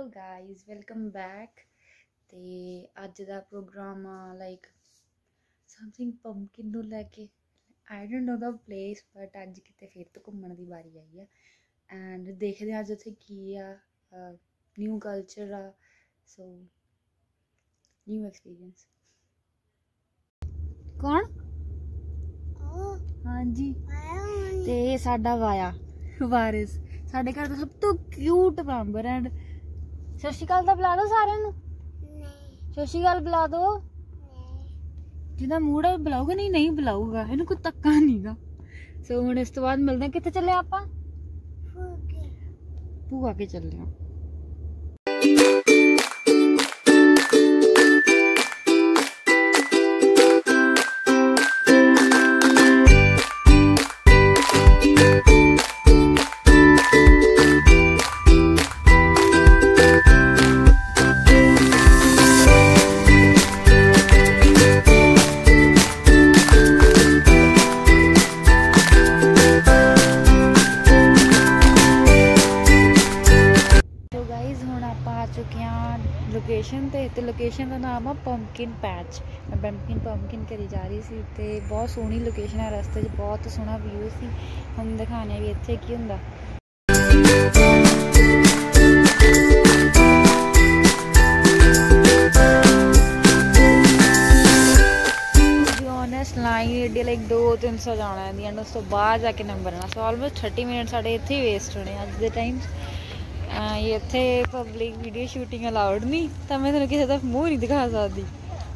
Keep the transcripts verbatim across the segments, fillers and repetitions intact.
Hello guys, welcome back. ते अज दा programme like something pumpkin नूं लैके I don't know the place, but अज किते फिर तो घूमण दी बारी आई है एंड देखदे अज उत्थे की आ न्यू कल्चर आ, सो न्यू एक्सपीरियंस। कौन? हाँ जी, ते साडा वाया वारिस साडे घर दा सब तो क्यूट मेंबर एंड सत श्री अकाल दा बुला दो सारे नूं। सत श्री अकाल बुला दो। जिदा मूड है बुलाऊगा, नहीं नहीं बुलाऊगा, इन्हू कोई तक्का नहींगा। सो हुण इस तो बाद मिलदे। कित्थे चले आपां? भूआ के चले आ। लोकेशन ते ते लोकेशन का नाम है पंपकिन पैच। मैं पंपकिन पंपकिन करी जा रही सी ते बहुत सोहनी लोकेशन है, रस्ते च बहुत सोहना व्यू सी। हम दिखाने भी इत्थे की हुंदा। टू बी ऑनेस्ट लाइन एडी लाइक दो तीन सौ जाना है एंड उस तो बाद जाके नंबर आना। सो ऑलमोस्ट थर्टी मिनट साढ़े इत्थे वेस्ट होने अज दे टाइम। ये इत्थे पब्लिक वीडियो शूटिंग अलाउड नहीं, तो मैं तुहानू किसी दा मूँह नहीं दिखा सकती।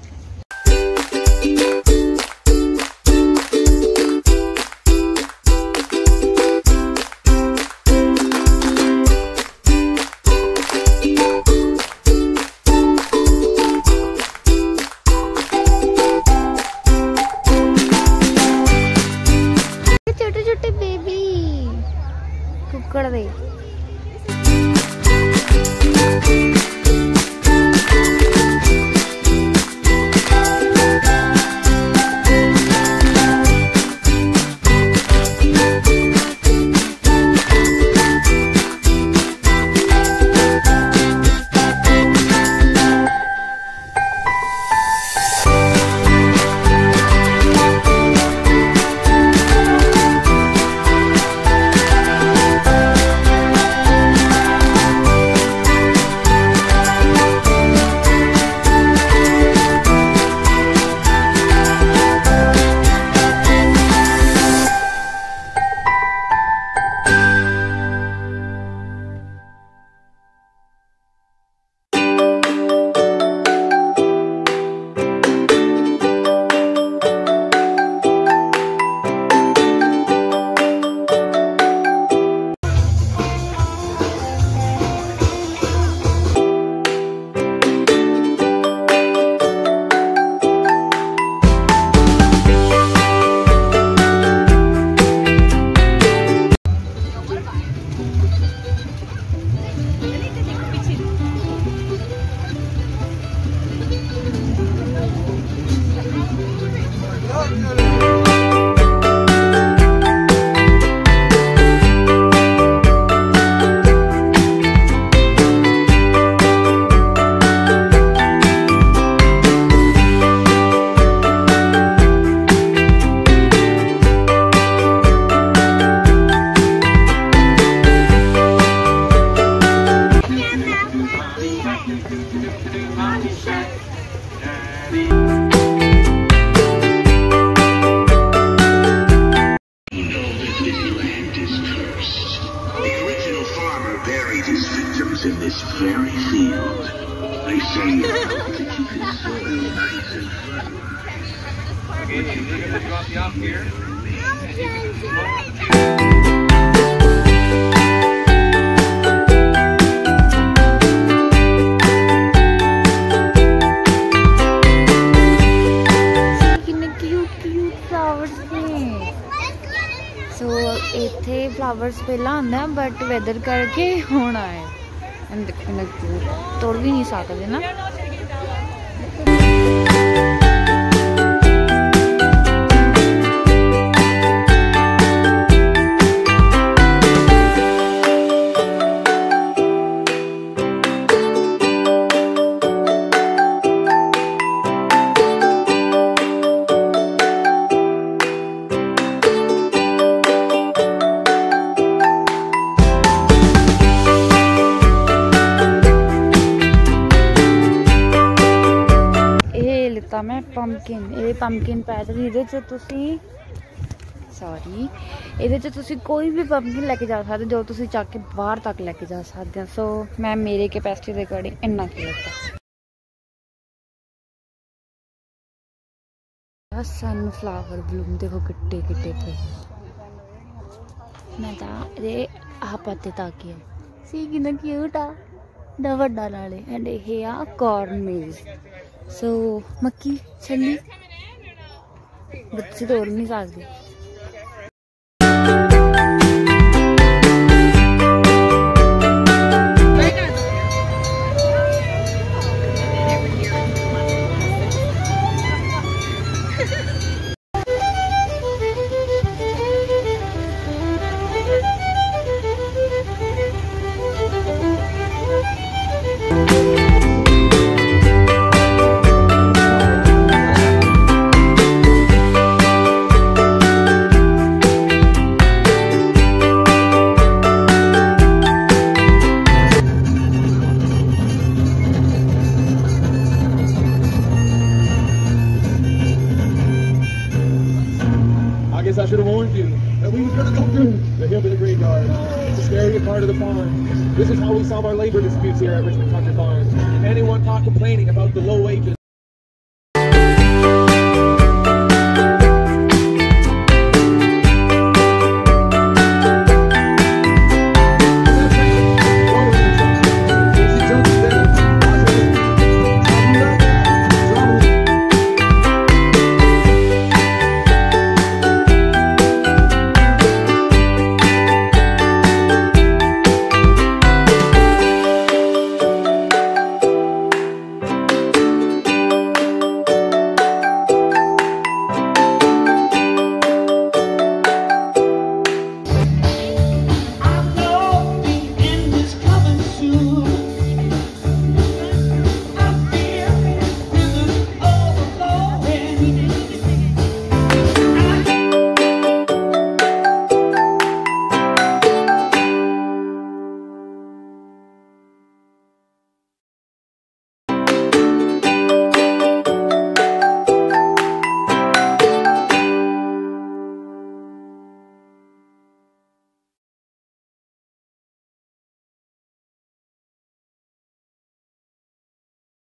छोटे छोटे बेबी कुक्कड़ दे in this very field. They say you have to keep his soil nice and fertile. Okay, you leave it drop you off here. And you can just इत्थे फ्लावर्स पहला आंदा बट वेदर करके होना है देखो तोड़ भी नहीं सकते ना। है पंपकिन। ये पंपकिन पैदल ये तुसी सॉरी ये कोई भी पंपकिन लेके जा सकते जो तुसी चक के बाहर तक लेके जा सकते। सो मैं मेरे कैपेसिटी के अकॉर्डिंग इन्ना की लगता। सनफ्लावर ब्लूम देखो किट्टे किट्टे थे। मैं ये आ पत्ते ताकि सी कि क्यूट आ दा वड्डा नाले एंड ये आ कॉर्न मेज। सो मक्की छली बच्चे तोड़ नहीं सकते। I should have warned you that we was going to go through the hill to the graveyard. It's the scariest part of the farm. This is how we solve our labor disputes here at Richmond Country Farms. Anyone caught complaining about the low wages